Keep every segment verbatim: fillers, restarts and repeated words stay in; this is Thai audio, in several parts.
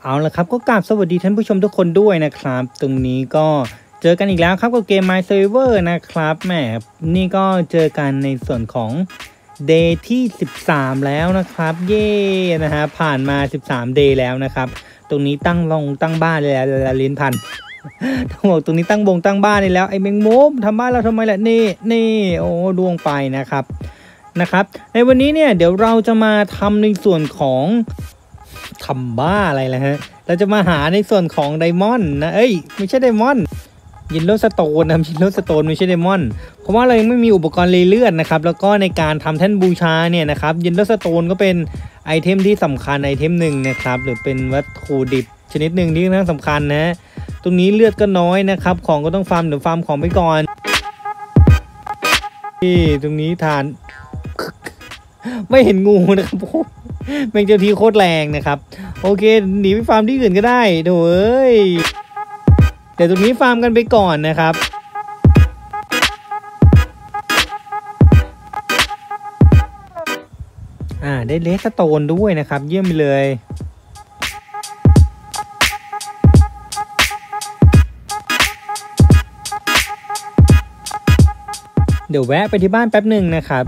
เอาละครับก็กราบสวัสดีท่านผู้ชมทุกคนด้วยนะครับตรงนี้ก็เจอกันอีกแล้วครับกับเกม My Server นะครับแหมนี่ก็เจอกันในส่วนของ Day ที่สิบสามแล้วนะครับเย่นะฮะผ่านมาสิบสาม Day แล้วนะครับตรงนี้ตั้งลงตั้งบ้านเลยแล้วลิ้นพันต้องบอกตรงนี้ตั้งบงตั้งบ้านเลยแล้วไอ้แมงมุมทำบ้านเราทำไมล่ะนี่นี่โอ้ดวงไปนะครับนะครับในวันนี้เนี่ยเดี๋ยวเราจะมาทำในส่วนของทำบ้าอะไรล่ะฮะเราจะมาหาในส่วนของไดมอนด์นะเอ้ยไม่ใช่ไดมอนด์ยินโลสโตนนะยินโลสโตนไม่ใช่ไดมอนด์เพราะว่าเรายังไม่มีอุปกรณ์เลื่อนนะครับแล้วก็ในการทำแท่นบูชาเนี่ยนะครับยินโลสโตนก็เป็นไอเทมที่สำคัญไอเทมหนึ่งนะครับหรือเป็นวัตถุดิบชนิดหนึ่งที่ค่อนข้างสำคัญนะตรงนี้เลือดก็น้อยนะครับของก็ต้องฟาร์มเดี๋ยวฟาร์มของไปก่อนที่ตรงนี้ทานไม่เห็นงูนะครับแมงเจ้าทีโคตรแรงนะครับโอเคหนีไปฟาร์มที่อื่นก็ได้โถ่เอ้ยเดี๋ยวตรงนี้ฟาร์มกันไปก่อนนะครับอ่าได้เลสโตนด้วยนะครับเยี่ยมไปเลยเดี๋ยวแวะไปที่บ้านแป๊บหนึ่งนะครับ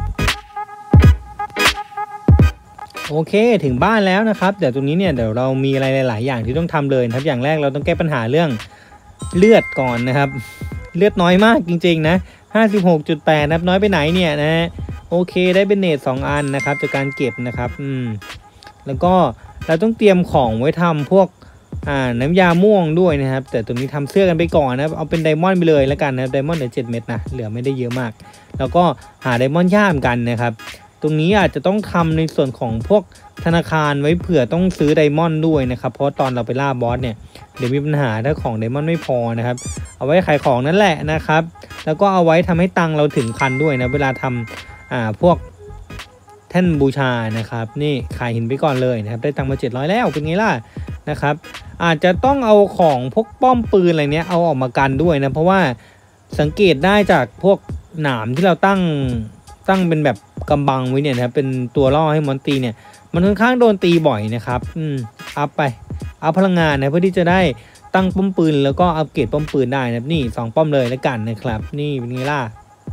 โอเคถึงบ้านแล้วนะครับเดี๋ยวตรงนี้เนี่ยเดี๋ยวเรามีอะไรหลายๆอย่างที่ต้องทำเลยนะครับอย่างแรกเราต้องแก้ปัญหาเรื่องเลือดก่อนนะครับเลือดน้อยมากจริงๆนะ ห้าสิบหกจุดแปด นับน้อยไปไหนเนี่ยนะโอเคได้เป็นเนตสองอันนะครับจากการเก็บนะครับอืมแล้วก็เราต้องเตรียมของไว้ทำพวกอ่าน้ำยาม่วงด้วยนะครับแต่ตรงนี้ทำเสื้อกันไปก่อนนะเอาเป็นไดมอนด์ไปเลยแล้วกันนะไดมอนด์เหลือเจ็ดเม็ดนะเหลือไม่ได้เยอะมากแล้วก็หาไดมอนด์ย่ามกันนะครับตรงนี้อาจจะต้องทำในส่วนของพวกธนาคารไว้เผื่อต้องซื้อไดมอนด์ด้วยนะครับเพราะตอนเราไปล่าบอสเนี่ยเดี๋ยวมีปัญหาถ้าของไดมอนด์ไม่พอนะครับเอาไว้ขายของนั่นแหละนะครับแล้วก็เอาไว้ทำให้ตังเราถึงพันด้วยนะเวลาทำอ่าพวกแท่นบูชานะครับนี่ขายหินไปก่อนเลยนะครับได้ตังมาเจ็ดร้อยแล้วเป็นไงล่ะนะครับอาจจะต้องเอาของพวกป้อมปืนอะไรเนี้ยเอาออกมากันด้วยนะเพราะว่าสังเกตได้จากพวกหนามที่เราตั้งตั้งเป็นแบบกำบังไว้เนี่ยนะครับเป็นตัวล่อให้มอนตีเนี่ยมันค่อนข้างโดนตีบ่อยนะครับอืมอัพไปอัพพลังงานนะเพื่อที่จะได้ตั้งป้อมปืนแล้วก็อัปเกรดป้อมปืนได้นะครับนี่สองป้อมเลยแล้วกันนะครับนี่เป็นไงล่ะ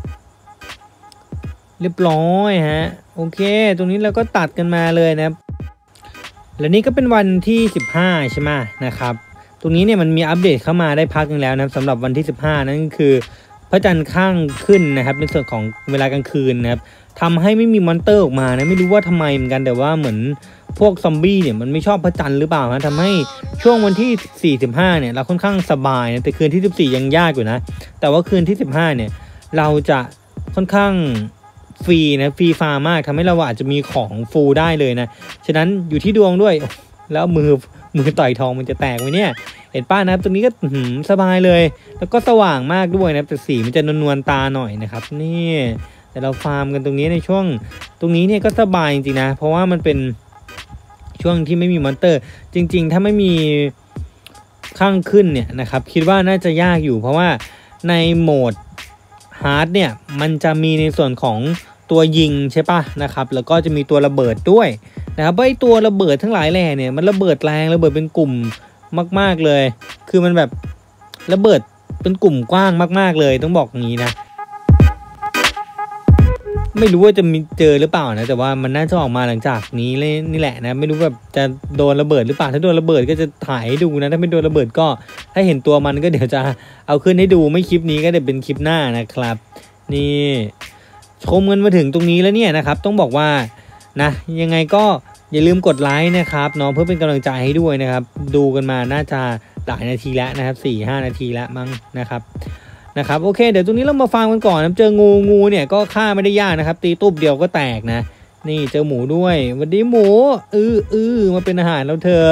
เรียบร้อยฮะโอเคตรงนี้เราก็ตัดกันมาเลยนะครับแล้วนี่ก็เป็นวันที่สิบห้าใช่ไหมนะครับตรงนี้เนี่ยมันมีอัปเดตเข้ามาได้พักนึงแล้วนะสำหรับวันที่สิบห้านั่นก็คือพระจันทร์ข้างขึ้นนะครับในส่วนของเวลากลางคืนนะครับทำให้ไม่มีมอนเตอร์ออกมานะไม่รู้ว่าทำไมเหมือนกันแต่ว่าเหมือนพวกซอมบี้เนี่ยมันไม่ชอบพระจันทร์หรือเปล่านะทำให้ช่วงวันที่สี่สิบห้าเนี่ยเราค่อนข้างสบายนะแต่คืนที่สิบสี่ยังยากอยู่นะแต่ว่าคืนที่สิบห้าเนี่ยเราจะค่อนข้างฟรีนะฟรีฟาร์มากทำให้เราอาจจะมีของฟูได้เลยนะฉะนั้นอยู่ที่ดวงด้วยแล้วมือมือต่อยทองมันจะแตกไหมเนี่ยเห็นป้านะครับตรงนี้ก็สบายเลยแล้วก็สว่างมากด้วยนะแต่สีมันจะนวลๆตาหน่อยนะครับนี่แต่เราฟาร์มกันตรงนี้ในช่วงตรงนี้เนี่ยก็สบายจริงๆนะเพราะว่ามันเป็นช่วงที่ไม่มีมอนเตอร์จริงๆถ้าไม่มีข้างขึ้นเนี่ยนะครับคิดว่าน่าจะยากอยู่เพราะว่าในโหมดฮาร์ดเนี่ยมันจะมีในส่วนของตัวยิงใช่ปะนะครับแล้วก็จะมีตัวระเบิดด้วยนะครับไอ้ตัวระเบิดทั้งหลายแหล่เนี่ยมันระเบิดแรงระเบิดเป็นกลุ่มมากๆเลยคือมันแบบระเบิดเป็นกลุ่มกว้างมากๆเลยต้องบอกงี้นะไม่รู้ว่าจะมีเจอหรือเปล่านะแต่ว่ามันน่าจะออกมาหลังจากนี้เลยนี่แหละนะไม่รู้แบบจะโดนระเบิดหรือเปล่าถ้าโดนระเบิดก็จะถ่ายให้ดูนะถ้าไม่โดนระเบิดก็ถ้าเห็นตัวมันก็เดี๋ยวจะเอาขึ้นให้ดูไม่คลิปนี้ก็เดี๋ยวเป็นคลิปหน้านะครับนี่ชมกันมาถึงตรงนี้แล้วเนี่ยนะครับต้องบอกว่านะยังไงก็อย่าลืมกดไลค์นะครับเนาะเพื่อเป็นกำลังใจให้ด้วยนะครับดูกันมาน่าจะหลายนาทีแล้วนะครับ สี่ห้า นาทีแล้วมั้งนะครับนะครับโอเคเดี๋ยวตรงนี้เรามาฟังกันก่อนนะเจองูงูเนี่ยก็ฆ่าไม่ได้ยากนะครับตีตุ๊บเดียวก็แตกนะนี่เจอหมูด้วยวันนี้หมูอืออือมาเป็นอาหารแล้วเธอ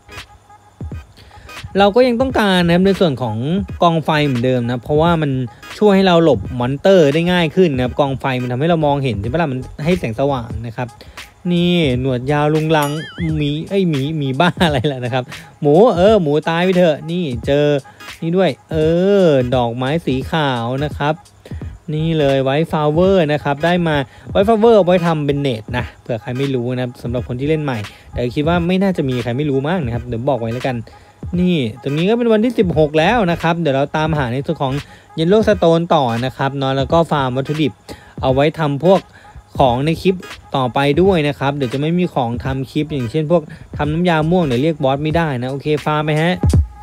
เราก็ยังต้องการนะครับในส่วนของกองไฟเหมือนเดิมนะเพราะว่ามันช่วยให้เราหลบมอนเตอร์ได้ง่ายขึ้นนะครับกองไฟมันทำให้เรามองเห็นใช่ไหมล่ะมันให้แสงสว่างนะครับนี่หนวดยาวลุงลังหมีไอหมีหมีบ้าอะไรแหละนะครับหมูเออหมูตายไปเถอะนี่เจอนี่ด้วยเออดอกไม้สีขาวนะครับนี่เลยไวท์ฟลาวเวอร์นะครับได้มาไวท์ฟลาวเวอร์เอาไว้ทำเป็นเนตนะเผื่อใครไม่รู้นะสำหรับคนที่เล่นใหม่แต่คิดว่าไม่น่าจะมีใครไม่รู้มากนะครับเดี๋ยวบอกไว้แล้วกันนี่ตรงนี้ก็เป็นวันที่สิบหกแล้วนะครับเดี๋ยวเราตามหาในส่วนของเยลโล่สโตนต่อนะครับเนาะแล้วก็ฟาร์มวัตถุดิบเอาไว้ทำพวกของในคลิปต่อไปด้วยนะครับเดี๋ยวจะไม่มีของทำคลิปอย่างเช่นพวกทำน้ำยาม่วงเดี๋ยวเรียกบอสไม่ได้นะโอเคฟาร์มไปฮะ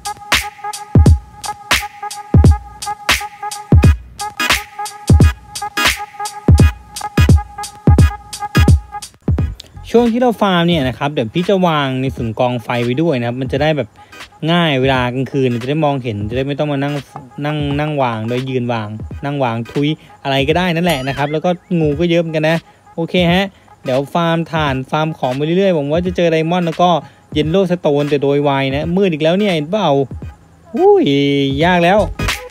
ช่วงที่เราฟาร์มเนี่ยนะครับเดี๋ยวพี่จะวางในส่วนกองไฟไว้ด้วยนะครับมันจะได้แบบง่ายเวลากลางคืนจะได้มองเห็นจะได้ไม่ต้องมานั่งนั่งนั่งวางโดยยืนวางนั่งวางทุยอะไรก็ได้นั่นแหละนะครับแล้วก็งูก็เยอะเหมือนกันนะโอเคฮะเดี๋ยวฟาร์มถ่านฟาร์มของไปเรื่อยๆผมว่าจะเจอไดมอนด์แล้วก็เยลโล่สโตนแต่โดยไวนะมืดอีกแล้วเนี่ยเห็นเปล่าอุ้ยยากแล้ว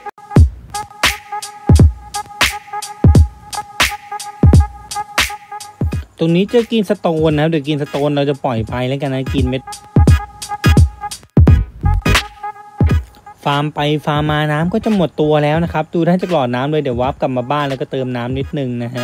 ตรงนี้จะกินสโตนนะครับเดี๋ยวกินสโตนเราจะปล่อยไปแล้วกันนะกินเม็ดฟาร์มไปฟาร์มมาน้ำก็จะหมดตัวแล้วนะครับดูได้จากหลอดน้ำเลยเดี๋ยววาร์ปกลับมาบ้านแล้วก็เติมน้ำนิดนึงนะฮะ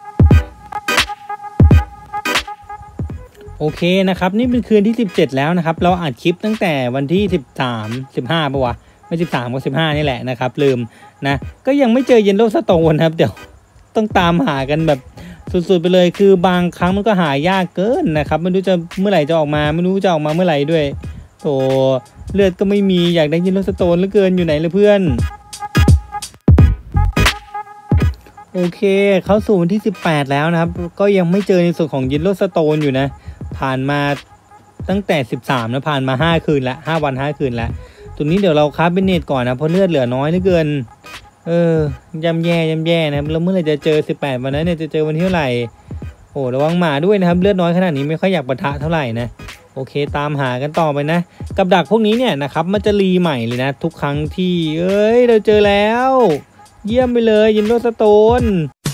โอเคนะครับนี่เป็นคืนที่สิบเจ็ดแล้วนะครับเราอัดคลิปตั้งแต่วันที่สิบสาม สิบห้าป่ะวะไม่สิบสามก็สิบห้านี่แหละนะครับลืมนะก็ยังไม่เจอเยลโล่สโตนครับเดี๋ยวต้องตามหากันแบบสุดๆไปเลยคือบางครั้งมันก็หายากเกินนะครับไม่รู้จะเมื่อไหร่จะออกมาไม่รู้จะออกมาเมื่อไหร่ด้วยโธ่เลือดก็ไม่มีอยากได้เยลโล่สโตนเหลือเกินอยู่ไหนเลยเพื่อนโอเคเข้าสู่วันที่สิบแปดแล้วนะครับก็ยังไม่เจอในส่วนของเยลโล่สโตนอยู่นะผ่านมาตั้งแต่สิบสามนะผ่านมาห้าคืนละห้าวันห้าคืนละตรงนี้เดี๋ยวเราคราฟเป็นเนตก่อนนะเพราะเลือดเหลือน้อยเหลือเกินเออย่ำแย่ย่ำแย่นะแล้วเมื่อไหร่จะเจอสิบแปดวันนั้นเนี่ยจะเจอวันที่เท่าไหร่โอ้ระวังหมาด้วยนะครับเลือดน้อยขนาดนี้ไม่ค่อยอยากปะทะเท่าไหร่นะโอเคตามหากันต่อไปนะกับดักพวกนี้เนี่ยนะครับมันจะรีใหม่เลยนะทุกครั้งที่เอ้ยเราเจอแล้วเยี่ยมไปเลยยินโรสโตน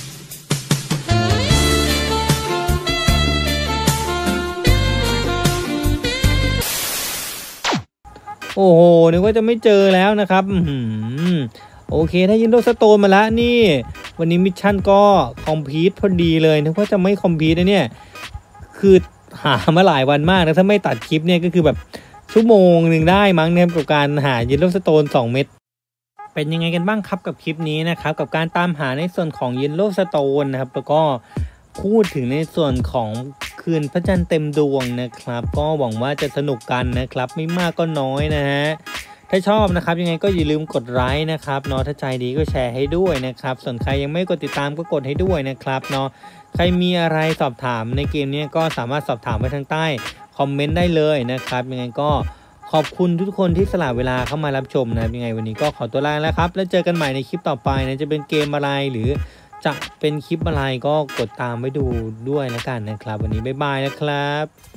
โอ้โหนึกว่าจะไม่เจอแล้วนะครับโอเคถ้ายินโดสโตนมาแล้วนี่วันนี้มิชชั่นก็คอมพลีทพอดีเลยนึกว่าจะไม่คอมพลีทนะเนี่ยคือหามาหลายวันมากนะถ้าไม่ตัดคลิปเนี่ยก็คือแบบชั่วโมงหนึ่งได้มั้งเนี่ยกับการหายินโดสโตนสองเม็ดเป็นยังไงกันบ้างครับกับคลิปนี้นะครับกับการตามหาในส่วนของยินโดสโตนนะครับแล้วก็พูดถึงในส่วนของคืนพระจันทร์เต็มดวงนะครับก็หวังว่าจะสนุกกันนะครับไม่มากก็น้อยนะฮะถ้าชอบนะครับยังไงก็อย่าลืมกดไลค์นะครับเนาะถ้าใจดีก็แชร์ให้ด้วยนะครับส่วนใครยังไม่กดติดตามก็กดให้ด้วยนะครับเนาะใครมีอะไรสอบถามในเกมนี้ก็สามารถสอบถามไว้ทางใต้คอมเมนต์ได้เลยนะครับยังไงก็ขอบคุณทุกคนที่สละเวลาเข้ามารับชมนะครับยังไงวันนี้ก็ขอตัวลาแล้วครับแล้วเจอกันใหม่ในคลิปต่อไปนะจะเป็นเกมอะไรหรือจะเป็นคลิปอะไรก็กดตามไว้ดูด้วยแล้วกันนะครับวันนี้บ๊ายบายนะครับ